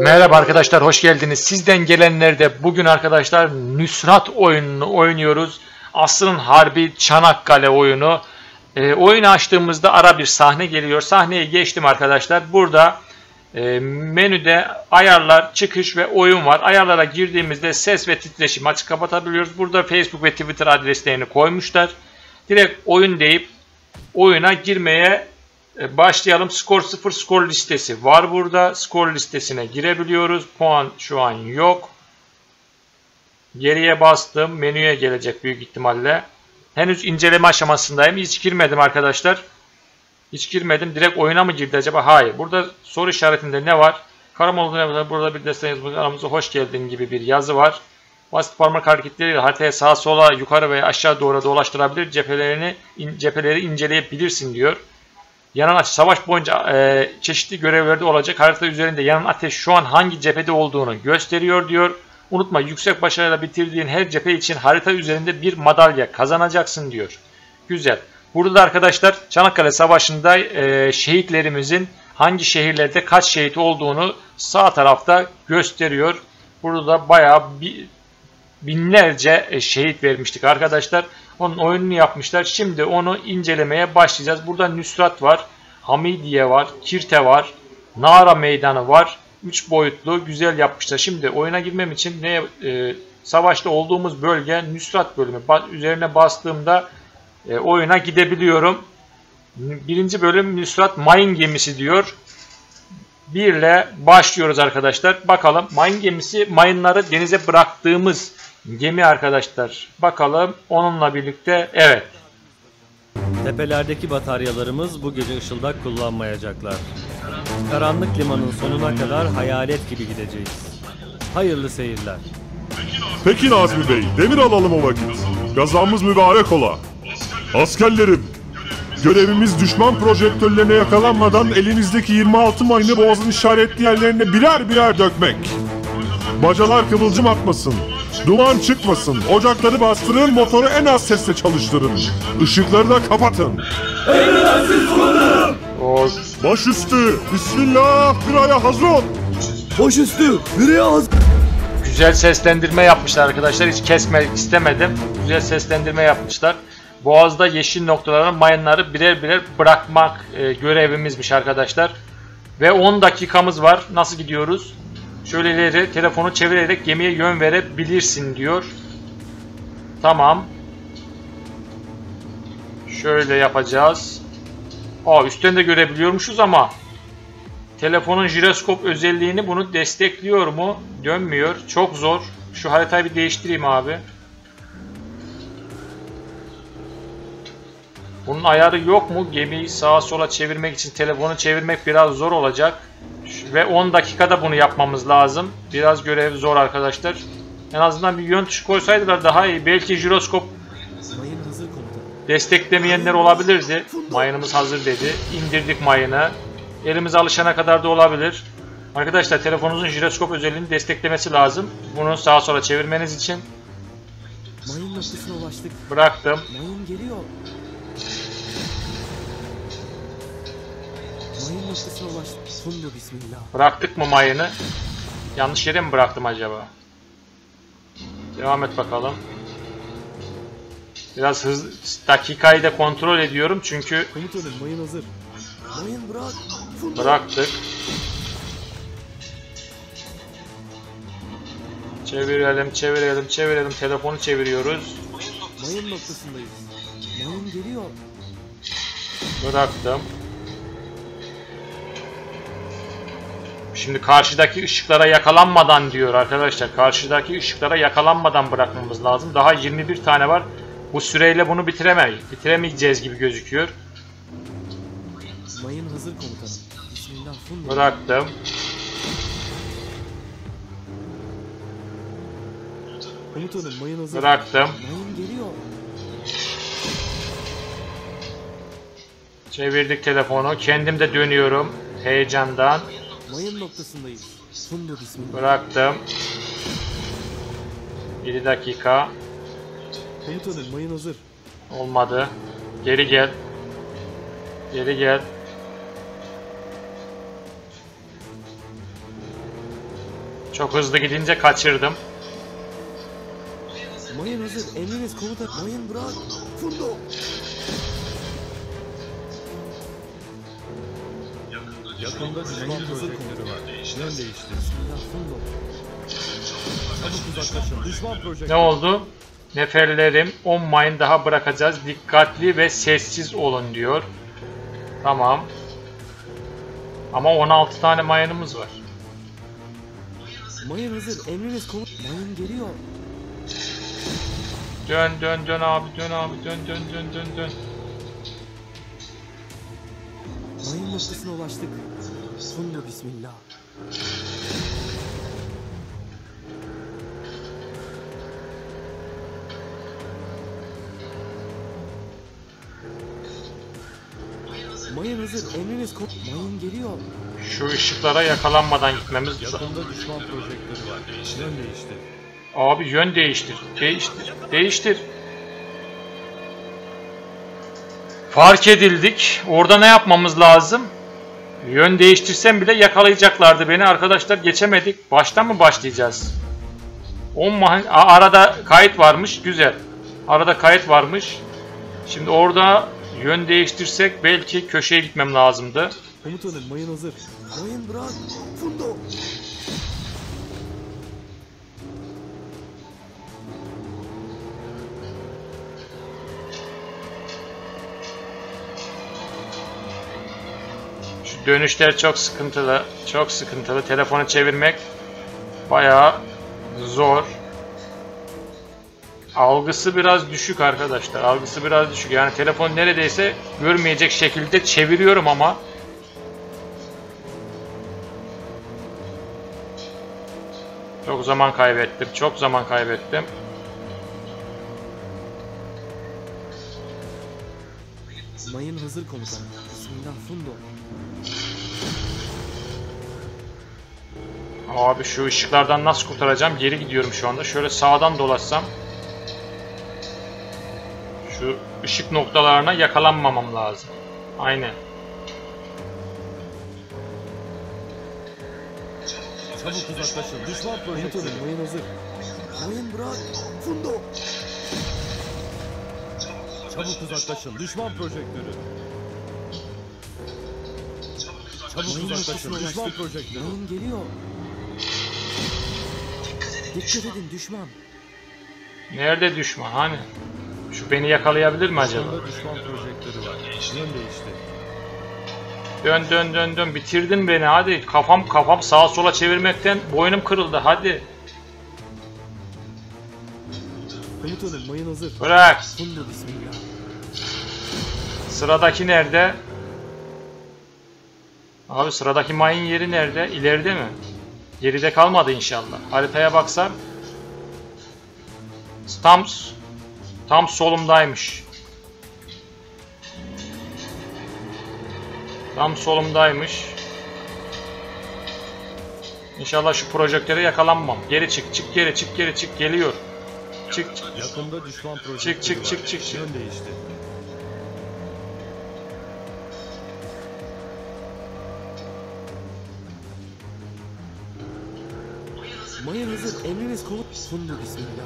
Merhaba arkadaşlar, hoş geldiniz. Sizden gelenlerde bugün arkadaşlar Nusrat oyununu oynuyoruz. Asrın Harbi Çanakkale oyunu. Oyunu açtığımızda ara bir sahne geliyor. Sahneye geçtim arkadaşlar. Burada menüde ayarlar, çıkış ve oyun var. Ayarlara girdiğimizde ses ve titreşim açık kapatabiliyoruz. Burada Facebook ve Twitter adreslerini koymuşlar. Direkt oyun deyip oyuna girmeye başlayalım. Skor 0 skor listesi var burada. Skor listesine girebiliyoruz. Puan şu an yok. Geriye bastım. Menüye gelecek büyük ihtimalle. Henüz inceleme aşamasındayım. Hiç girmedim arkadaşlar. Hiç girmedim. Direkt oyuna mı girdi acaba? Hayır. Burada soru işaretinde ne var? Karamoğlu'na burada bir destek yazmış. Aramıza hoş geldin gibi bir yazı var. Basit parmak hareketleriyle haritaya sağa sola yukarı veya aşağı doğru dolaştırabilir. Cepheleri inceleyebilirsin diyor. Yanan savaş boyunca çeşitli görevlerde olacak. Harita üzerinde yanan ateş şu an hangi cephede olduğunu gösteriyor diyor. Unutma, yüksek başarıyla bitirdiğin her cephe için harita üzerinde bir madalya kazanacaksın diyor. Güzel. Burada da arkadaşlar Çanakkale Savaşı'nda şehitlerimizin hangi şehirlerde kaç şehit olduğunu sağ tarafta gösteriyor. Burada da bayağı binlerce şehit vermiştik arkadaşlar. Onun oyununu yapmışlar. Şimdi onu incelemeye başlayacağız. Burada Nusrat var. Hamidiye var. Kirte var. Nara Meydanı var. 3 boyutlu güzel yapmışlar. Şimdi oyuna girmem için savaşta olduğumuz bölge Nusrat bölümü. Üzerine bastığımda oyuna gidebiliyorum. Birinci bölüm Nusrat mayın gemisi diyor. 1 ile başlıyoruz arkadaşlar. Bakalım mayın gemisi, mayınları denize bıraktığımız gemi arkadaşlar. Bakalım onunla birlikte evet. Tepelerdeki bataryalarımız bu gece ışıldak kullanmayacaklar. Karanlık limanın sonuna kadar hayalet gibi gideceğiz. Hayırlı seyirler. Peki Nazmi Bey, demir alalım o vakit. Gazamız mübarek ola. Askerlerim, görevimiz düşman projektörlerine yakalanmadan elinizdeki 26 mayını boğazın işaretli yerlerine birer birer dökmek. Bacalar kıvılcım atmasın, duman çıkmasın, ocakları bastırın, motoru en az sesle çalıştırın. Işıkları da kapatın. Emredersiniz komutanım. Baş üstü, bismillah, kıraya hazır ol. Baş üstü, nereye hazır? Güzel seslendirme yapmışlar arkadaşlar. Hiç kesmek istemedim. Güzel seslendirme yapmışlar. Boğaz'da yeşil noktaların mayınları birer birer bırakmak görevimizmiş arkadaşlar. Ve 10 dakikamız var. Nasıl gidiyoruz? Şöyle ileri telefonu çevirerek gemiye yön verebilirsin diyor. Tamam. Şöyle yapacağız. Üstten de görebiliyormuşuz ama telefonun jiroskop özelliğini bunu destekliyor mu? Dönmüyor. Çok zor. Şu haritayı bir değiştireyim abi. Bunun ayarı yok mu? Gemiyi sağa sola çevirmek için telefonu çevirmek biraz zor olacak. Ve 10 dakikada bunu yapmamız lazım. Biraz görev zor arkadaşlar. En azından bir yön tuşu koysaydılar daha iyi. Belki jiroskop desteklemeyenler olabilirdi. Mayınımız hazır dedi. İndirdik mayını. Elimiz alışana kadar da olabilir. Arkadaşlar telefonunuzun jiroskop özelliğini desteklemesi lazım. Bunu sağa sola çevirmeniz için. Mayın noktasına ulaştık. Bıraktım. Mayın geliyor. Mayın noktasına ulaştık. Fundu bismillah. Bıraktık mı mayını? Yanlış yere mi bıraktım acaba? Devam et bakalım. Biraz hızlı, dakikayı da kontrol ediyorum çünkü Komutanım mayın hazır. Mayın bırak. Fundu. bıraktık. Çevirelim. Telefonu çeviriyoruz. Mayın noktasındayız. Mayın geliyor. Bıraktım. Şimdi karşıdaki ışıklara yakalanmadan diyor arkadaşlar. Karşıdaki ışıklara yakalanmadan bırakmamız lazım. Daha 21 tane var. Bu süreyle bunu bitiremeyeceğiz gibi gözüküyor. Mayın hazır komutanım. Bismillah fundu. Bıraktım. Komutanım mayın hazır. Bıraktım. Mayın geliyor. Çevirdik telefonu. Kendim de dönüyorum heyecandan. Mayın noktasındayız. Fundu bismillah. Bıraktım. 7 dakika. Komutanım mayın hazır. Olmadı. Geri gel. Geri gel. Çok hızlı gidince kaçırdım. Mayın hazır. Emriniz komutan. Mayın bırak. Fundo. Yakında düşman projektörü var. Yön değiştir. Bismillah. Fundo. Çabuk uzaklaşın. Düşman projektörü. Ne oldu? Neferlerim 10 mayın daha bırakacağız. Dikkatli ve sessiz olun diyor. Tamam. Ama 16 tane mayınımız var. Mayın hazır. Emriniz komutan. Mayın geliyor. Dön dön dön abi, dön abi, dön dön dön dön dön. Mayın noktasına ulaştık. Fundo bismillah. Mayın hazır. Emriniz komutan. Mayın geliyor. Şu ışıklara yakalanmadan gitmemiz lazım. Yakında düşman projektörü var. Yön değiştir. Abi yön değiştir. Değiştir. Değiştir. Fark edildik. Orada ne yapmamız lazım? Yön değiştirsem bile yakalayacaklardı beni. Arkadaşlar geçemedik. Baştan mı başlayacağız? Arada kayıt varmış. Güzel. Arada kayıt varmış. Şimdi orada yön değiştirsek belki köşeye gitmem lazımdı. Komutanım mayın hazır. Mayın bırak. Fundo. Şu dönüşler çok sıkıntılı. Çok sıkıntılı. Telefonu çevirmek bayağı zor. Algısı biraz düşük arkadaşlar. Algısı biraz düşük. Yani telefon neredeyse görmeyecek şekilde çeviriyorum ama çok zaman kaybettim. Çok zaman kaybettim. Mayın hazır komutan. Bismillah fundo. Abi şu ışıklardan nasıl kurtaracağım? Geri gidiyorum şu anda. Şöyle sağdan dolaşsam. Şu ışık noktalarına yakalanmamam lazım. Aynen. Çabuk uzaklaşın. Düşman projektörü. Komutanım mayın hazır. Mayın bırak. Fundo. Çabuk uzaklaşın. Düşman projektörü. Çabuk Mayın uzaklaşın. noktasına Düşman ulaştık. projektörü. Mayın geliyor. Dikkat edin düşman. Nerede düşman? Hani? Şu beni yakalayabilir mi acaba? Yakında düşman projektörü var. Yön değiştir. Dön dön dön dön. Bitirdin beni. Hadi. Kafam sağa sola çevirmekten boynum kırıldı. Hadi. Komutanım mayın hazır. Bırak. Fundo bismillah. Sıradaki nerede? Abi sıradaki mayın yeri nerede? İleride mi? Geride kalmadı inşallah. Haritaya baksam tam solumdaymış. Tam solumdaymış. İnşallah şu projektöre yakalanmam. Geri çık, çık geri, çık geri, çık geliyor. Çık. Yakında düşman projektörü Çık. var. Yön değiştir. Mayın hazır. Emriniz komutan. Fundo bismillah.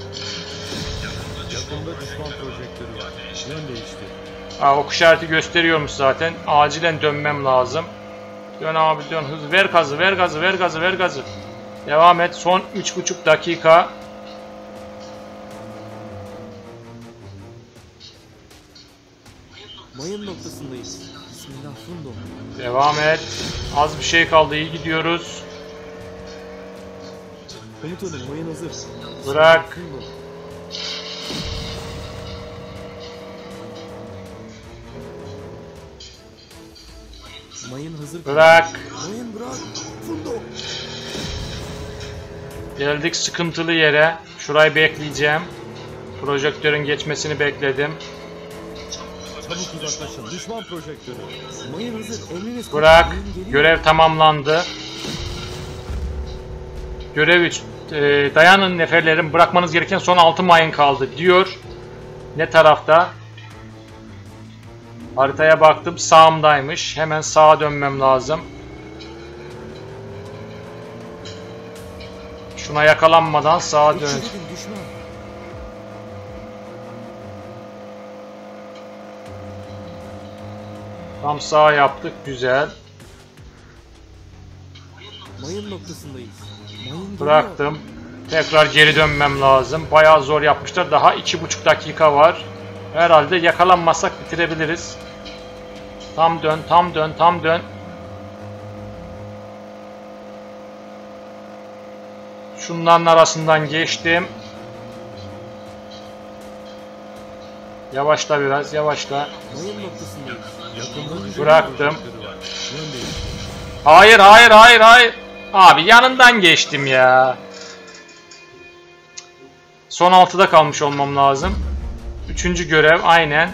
Yakında düşman projektörü var. Yön değiştir. Ok işareti gösteriyormuş zaten. Acilen dönmem lazım. Dön abi dön. Hız ver gazı, ver gazı, ver gazı, ver gazı. Devam et. Son 3,5 dakika. Mayın noktasındayız. Bismillah fundo. Devam et. Az bir şey kaldı. İyi gidiyoruz. Komutanım mayın hazır. Bırak. Fundo. Mayın hazır. Bırak. Mayın bırak. Fundo. Geldik sıkıntılı yere. Şurayı bekleyeceğim. Projektörün geçmesini bekledim. Çabuk uzaklaşın. Düşman projektörü. Mayın hazır. Emriniz Bırak. Mayın geliyor. Görev tamamlandı. Görev 3. Dayanın neferlerim. Bırakmanız gereken son 6 mayın kaldı diyor. Ne tarafta? Haritaya baktım. Sağımdaymış. Hemen sağa dönmem lazım. Şuna yakalanmadan sağa Dikkat dön. edin düşman. Tam sağ yaptık. Güzel. Mayın noktasındayız. Mayın geliyor. Bıraktım. Tekrar geri dönmem lazım. Bayağı zor yapmışlar. Daha 2,5 dakika var. Herhalde yakalanmasak bitirebiliriz. Tam dön, tam dön, tam dön. Şunların arasından geçtim. Yavaşla biraz, yavaşla. Mayın noktasındayız. Yakında düşman Bıraktım. projektörü var. Yön değiştir. Hayır, hayır, hayır, hayır. Abi yanından geçtim ya. Son 6'da kalmış olmam lazım. 3. görev aynen.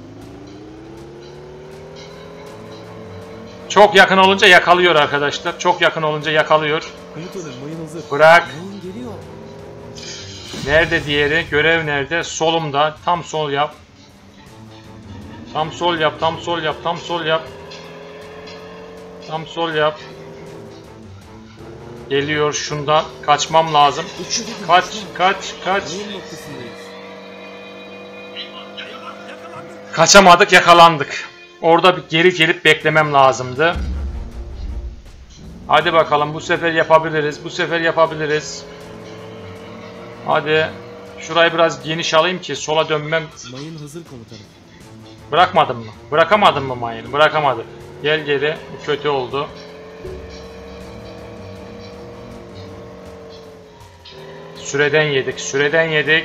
Çok yakın olunca yakalıyor arkadaşlar. Çok yakın olunca yakalıyor. Komutanım mayın hazır. Bırak. Mayın geliyor. Nerede diğeri? Görev nerede? Solumda. Tam sol yap. Tam sol yap, tam sol yap, tam sol yap. Tam sol yap. Geliyor şundan. Kaçmam lazım. Dikkat edin Kaç, düşman. kaç, kaç. Mayın noktasındayız. Kaçamadık, yakalandık. Orada bir geri gelip beklemem lazımdı. Hadi bakalım, bu sefer yapabiliriz. Bu sefer yapabiliriz. Hadi. Şurayı biraz geniş alayım ki sola dönmem. Mayın hazır komutanım. Bırakmadım mı? Bırakamadın mı mayını? Bırakamadı. Gel geri. Bu kötü oldu. Süreden yedik. Süreden yedik.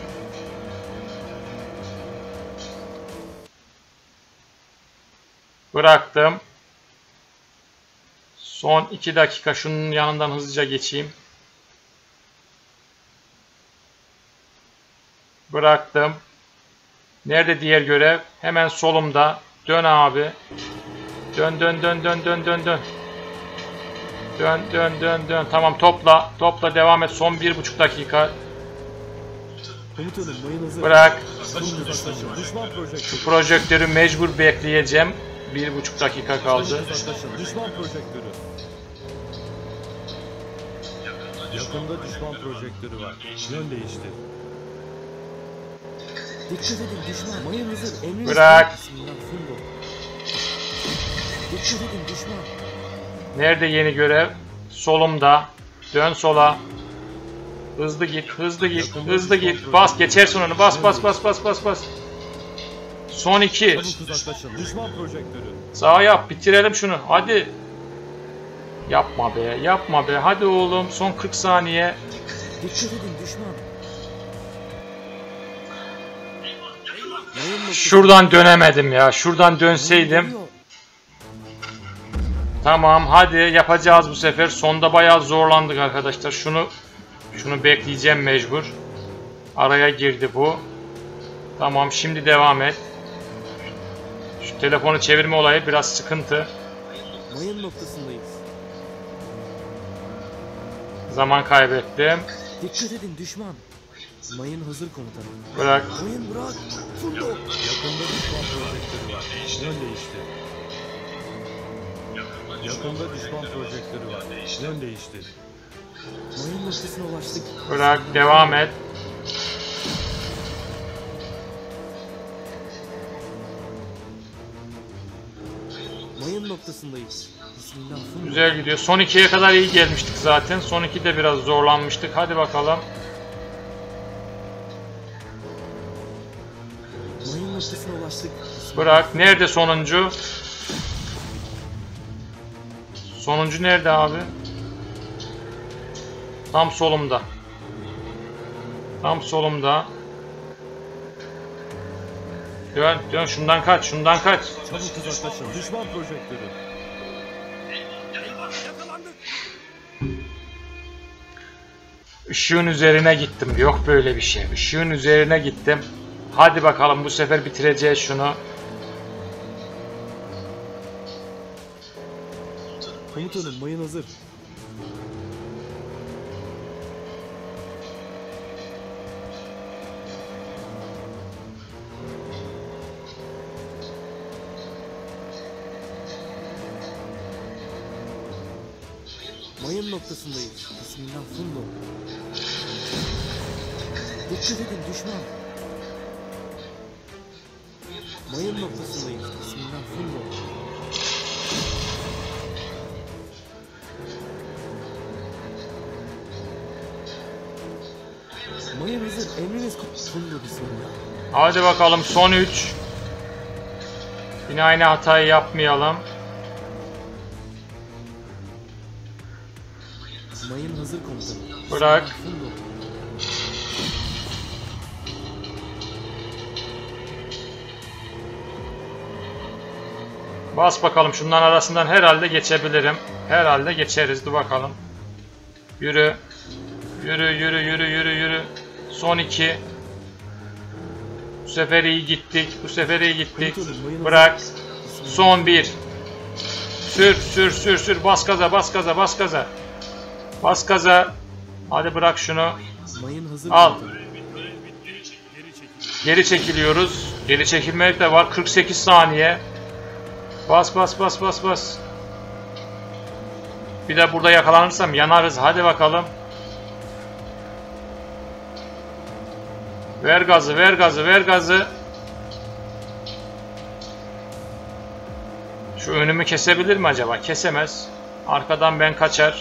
Bıraktım. Son 2 dakika şunun yanından hızlıca geçeyim. Bıraktım. Nerede diğer görev? Hemen solumda. Dön abi. Dön dön dön dön dön dön dön. Dön dön dön dön. Tamam topla. Topla devam et. Son 1,5 dakika. Komutanım mayın hazır. Bırak. Uzaklaşın. Düşman projektörü. Projektörü mecbur bekleyeceğim. 1,5 dakika kaldı. Uzaklaşın. Düşman projektörü. Yakında düşman projektörü var. Yön değiştir. Dikkat edin düşman. Mayın hazır. Emriniz Bırak. Bismillah, Fungo. Dikkat edin düşman. Nerede yeni görev? Solumda. Dön sola. Hızlı git, hızlı git, hızlı git. Bas, geçersin onu. Bas, bas, bas, bas, bas, bas. Son 2. Çabuk uzaklaşın. Düşman projektörü. Sağa yap, bitirelim şunu. Hadi. Yapma be, yapma be. Hadi oğlum, son 40 saniye. Dikkat edin düşman. Mayın noktasındayız. Şuradan dönemedim ya. Şuradan Mayın dönseydim. geliyor. Tamam, hadi yapacağız bu sefer. Sonda bayağı zorlandık arkadaşlar. Şunu bekleyeceğim mecbur. Araya girdi bu. Tamam, şimdi devam et. Şu telefonu çevirme olayı biraz sıkıntı. Mayın noktasındayız. Zaman kaybettim. Dikkat edin düşman. Mayın hazır komutanım. Bırak. Mayın bırak. Fungo. Yakında düşman projektörü var. Yön değiştir. Yakında düşman projektörü var. Yön değiştir. Mayın noktasına ulaştık. Bırak, devam et. Mayın noktasındayız. Bismillah. Fungo. Güzel gidiyor. Son 2'ye kadar iyi gelmiştik zaten. Son 2'de biraz zorlanmıştık. Hadi bakalım. Mayın noktasına ulaştık. Bismillah. Bırak. Nerede sonuncu? Sonuncu nerede abi? Tam solumda. Tam solumda. Dön, dön. Şundan kaç, şundan kaç. Çabuk uzaklaşın. Düşman projektörü. Işığın üzerine gittim. Yok böyle bir şey. Işığın üzerine gittim. Hadi bakalım bu sefer bitireceğiz şunu. Komutanım mayın hazır. Mayın Mayın noktasındayız. Bismillah fundo. Dikkat edin düşman. Mayın noktasındayız. Bismillah fundo. Mayın hazır. Emriniz fundo bismillah. Hadi bakalım son 3. Yine aynı hatayı yapmayalım. Mayın hazır komutanım. Bırak. Fundo. Bas bakalım, şunların arasından herhalde geçebilirim. Herhalde geçeriz. Dur bakalım. Yürü. Yürü yürü yürü yürü yürü. Son 2. Bu sefer iyi gittik. Bu sefer iyi gittik. Bırak. Son 1. Sür sür sür sür. Bas gaza bas gaza bas gaza. Bas gaza. Hadi bırak şunu. Mayın hazır Al. komutanım. Geri çekiliyoruz. Geri çekilmek de var. 48 saniye. Bas bas bas bas bas. Bir de burada yakalanırsam yanarız. Hadi bakalım. Ver gazı, ver gazı, ver gazı. Şu önümü kesebilir mi acaba? Kesemez. Arkadan ben kaçar.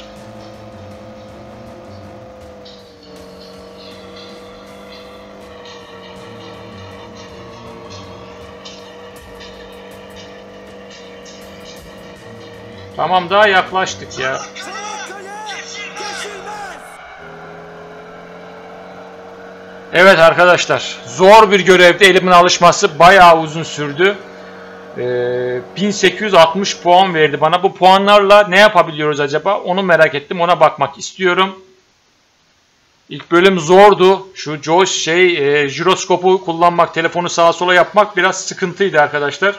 Tamam, daha yaklaştık ya. Evet arkadaşlar, zor bir görevde elimin alışması bayağı uzun sürdü. 1860 puan verdi bana. Bu puanlarla ne yapabiliyoruz acaba? Onu merak ettim, ona bakmak istiyorum. İlk bölüm zordu. Şu jiroskopu kullanmak, telefonu sağa sola yapmak biraz sıkıntıydı arkadaşlar.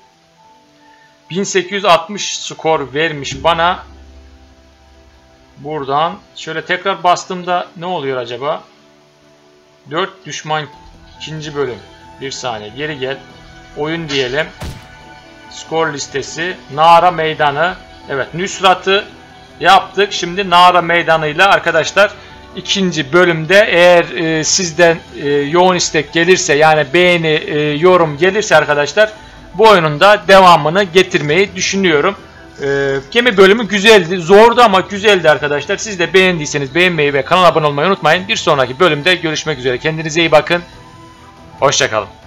1860 skor vermiş bana. Buradan şöyle tekrar bastığımda ne oluyor acaba? 4 düşman, ikinci bölüm. Bir saniye geri gel. Oyun diyelim. Skor listesi. Nara Meydanı. Evet, Nusrat'ı yaptık. Şimdi Nara Meydanı'yla arkadaşlar ikinci bölümde eğer sizden yoğun istek gelirse, yani beğeni, yorum gelirse arkadaşlar bu oyunun da devamını getirmeyi düşünüyorum. Gemi bölümü güzeldi. Zordu ama güzeldi arkadaşlar. Siz de beğendiyseniz beğenmeyi ve kanala abone olmayı unutmayın. Bir sonraki bölümde görüşmek üzere. Kendinize iyi bakın. Hoşça kalın.